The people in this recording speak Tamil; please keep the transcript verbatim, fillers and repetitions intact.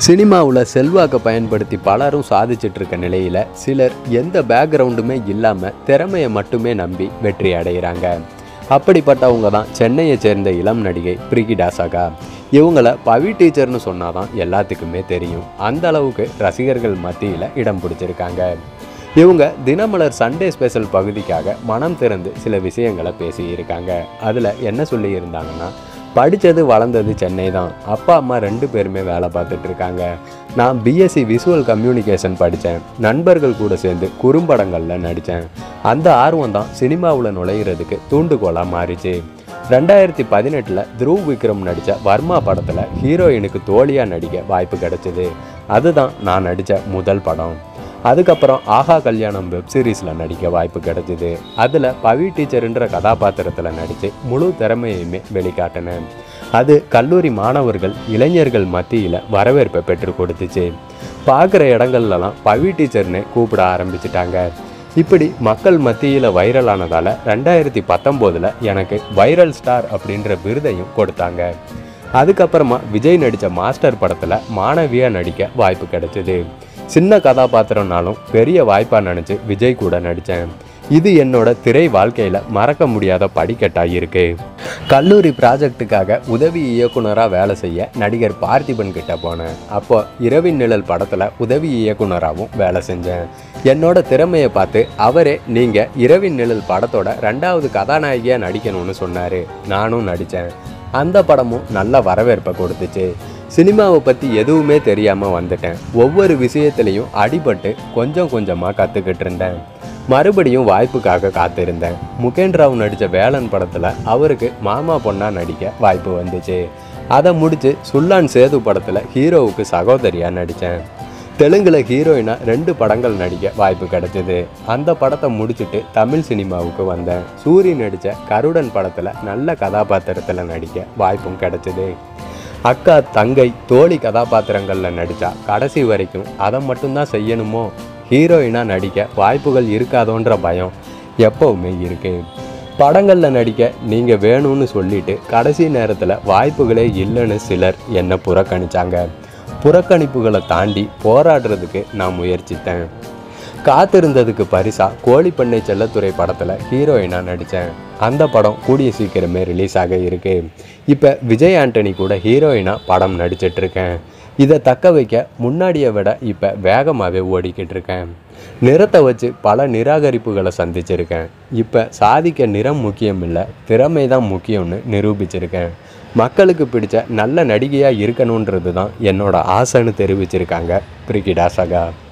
சினிமாவில் செல்வாக்கை பயன்படுத்தி பலரும் சாதிச்சிட்டு இருக்க நிலையில் சிலர் எந்த பேக்ரவுண்டுமே இல்லாமல் திறமையை மட்டுமே நம்பி வெற்றி அடைகிறாங்க. அப்படிப்பட்டவங்க தான் சென்னையை சேர்ந்த இளம் நடிகை பிரிகிடா சகா. இவங்களை பவி டீச்சர்னு சொன்னால் தான் எல்லாத்துக்குமே தெரியும். அந்த அளவுக்கு ரசிகர்கள் மத்தியில் இடம் பிடிச்சிருக்காங்க. இவங்க தினமலர் சண்டே ஸ்பெஷல் பகுதிக்காக மனம் திறந்து சில விஷயங்களை பேசியிருக்காங்க. அதில் என்ன சொல்லியிருந்தாங்கன்னா, படித்தது வளர்ந்தது சென்னை தான். அப்பா அம்மா ரெண்டு பேருமே வேலை பார்த்துட்டு இருக்காங்க. நான் பிஎஸ்சி விஷுவல் கம்யூனிகேஷன் படித்தேன். நண்பர்கள் கூட சேர்ந்து குறும்படங்களில் நடித்தேன். அந்த ஆர்வம் தான் சினிமாவில் நுழையிறதுக்கு தூண்டுகோலாக மாறிச்சு. ரெண்டாயிரத்தி பதினெட்டில் துருவ் விக்ரம் நடித்த வர்மா படத்தில் ஹீரோயினுக்கு தோழியாக நடிக்க வாய்ப்பு கிடைச்சிது. அதுதான் நான் நடித்த முதல் படம். அதுக்கப்புறம் ஆஹா கல்யாணம் வெப்சீரிஸில் நடிக்க வாய்ப்பு கிடைச்சிது. அதில் பவி டீச்சருன்ற கதாபாத்திரத்தில் நடித்து முழு திறமையுமே வெளிக்காட்டினேன். அது கல்லூரி மாணவர்கள் இளைஞர்கள் மத்தியில் வரவேற்பை பெற்று கொடுத்துச்சு. பார்க்குற இடங்கள்லாம் பவி டீச்சர்னு கூப்பிட ஆரம்பிச்சிட்டாங்க. இப்படி மக்கள் மத்தியில் வைரலானதால் ரெண்டாயிரத்தி பத்தொம்போதில் எனக்கு வைரல் ஸ்டார் அப்படின்ற விருதையும் கொடுத்தாங்க. அதுக்கப்புறமா விஜய் நடித்த மாஸ்டர் படத்தில் மாணவியாக நடிக்க வாய்ப்பு கிடைச்சிது. சின்ன கதாபாத்திரம்னாலும் பெரிய வாய்ப்பாக நினச்சி விஜய் கூட நடித்தேன். இது என்னோட திரை வாழ்க்கையில் மறக்க முடியாத படிக்கட்டாக இருக்கு. கல்லூரி ப்ராஜெக்டுக்காக உதவி இயக்குனராக வேலை செய்ய நடிகர் பார்த்திபன் கிட்ட போனேன். அப்போ இரவின் நிழல் படத்தில் உதவி இயக்குனராகவும் வேலை செஞ்சேன். என்னோட திறமையை பார்த்து அவரே நீங்கள் இரவின் நிழல் படத்தோட ரெண்டாவது கதாநாயகியாக நடிக்கணும்னு சொன்னார். நானும் நடித்தேன். அந்த படமும் நல்ல வரவேற்பை கொடுத்துச்சு. சினிமாவை பற்றி எதுவுமே தெரியாமல் வந்துட்டேன். ஒவ்வொரு விஷயத்துலையும் அடிபட்டு கொஞ்சம் கொஞ்சமாக கற்றுக்கிட்டு இருந்தேன். மறுபடியும் வாய்ப்புக்காக காத்திருந்தேன். முகேன் ராவ் நடித்த வேலன் படத்தில் அவருக்கு மாமா பொண்ணாக நடிக்க வாய்ப்பு வந்துச்சு. அதை முடித்து சுல்லான் சேது படத்தில் ஹீரோவுக்கு சகோதரியாக நடித்தேன். தெலுங்கில் ஹீரோயினாக ரெண்டு படங்கள் நடிக்க வாய்ப்பு கிடைச்சிது. அந்த படத்தை முடிச்சுட்டு தமிழ் சினிமாவுக்கு வந்தேன். சூரி நடித்த கருடன் படத்தில் நல்ல கதாபாத்திரத்தில் நடிக்க வாய்ப்பும் கிடைச்சிது. அக்கா தங்கை தோழி கதாபாத்திரங்களில் நடித்தா கடைசி வரைக்கும் அதை மட்டும்தான் செய்யணுமோ, ஹீரோயினாக நடிக்க வாய்ப்புகள் இருக்காதோன்ற பயம் எப்போவுமே இருக்குது. படங்களில் நடிக்க நீங்கள் வேணும்னு சொல்லிட்டு கடைசி நேரத்தில் வாய்ப்புகளே இல்லைன்னு சிலர் என்னை புறக்கணித்தாங்க. புறக்கணிப்புகளை தாண்டி போராடுறதுக்கு நான் முயற்சித்தேன். காத்திருந்ததுக்கு பரிசா கோழிப்பண்ணை செல்லத்துறை படத்தில் ஹீரோயினாக நடித்தேன். அந்த படம் கூடிய சீக்கிரமே ரிலீஸ் ஆக இருக்கு. இப்போ விஜய் ஆண்டனி கூட ஹீரோயினாக படம் நடிச்சிட்ருக்கேன். இதை தக்க வைக்க முன்னாடியை விட இப்போ வேகமாகவே ஓடிக்கிட்டு இருக்கேன். நிறத்தை வச்சு பல நிராகரிப்புகளை சந்திச்சிருக்கேன். இப்போ சாதிக்க நிறம் முக்கியம் இல்லை, திறமை தான் முக்கியம்னு நிரூபிச்சிருக்கேன். மக்களுக்கு பிடிச்ச நல்ல நடிகையாக இருக்கணுன்றது தான் என்னோட ஆசைன்னு தெரிவிச்சிருக்காங்க பிரிகிடா சகா.